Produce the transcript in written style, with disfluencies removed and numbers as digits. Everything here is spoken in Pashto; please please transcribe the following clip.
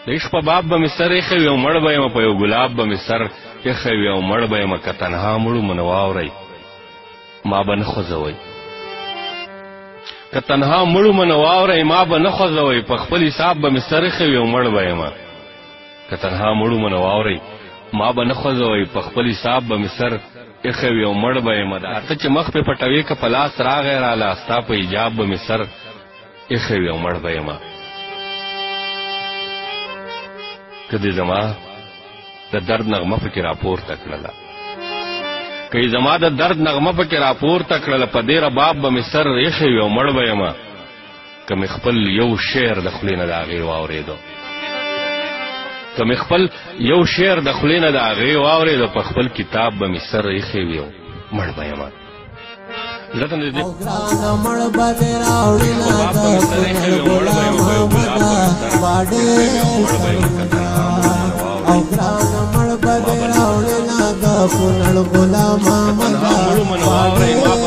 د عشق په باب به مې سر ایښی وي او مړ به یم په یو ګلاب به مې سر ایښی وي او مړ به یم که تنها مړو مو نه واورئ ما به نه خوځوئ که تنها مړو مو نه واورئ ما به نه خوځوئ په خپل حساب به مې سر ایښی وي او مړ به یم که تنها مړو مو نه واورئ ما به نه خوځوئ په خپل حساب به مې سر ایښی وي او مړ به یم ته چې مخ پې پټوې که په لاس راغی راله ستا په ایجاب به مې سر ایښی وي او مړ به یم که دې زما د درد نغمه پکې راپورته کړله که یې زما د درد نغمه پکې راپورته کړله په دې رباب به مې سر ایښی وي او مړ به یم که مې خپل یو شعر د خولې نه د هغې واورېدو که مې خپل یو شعر د خولې نه د هغې واورېدو په خپل کتاب به مې سر ایښی وي او مړ به یم او ګران مړ بد راوړې نا د کونړ غلام محمد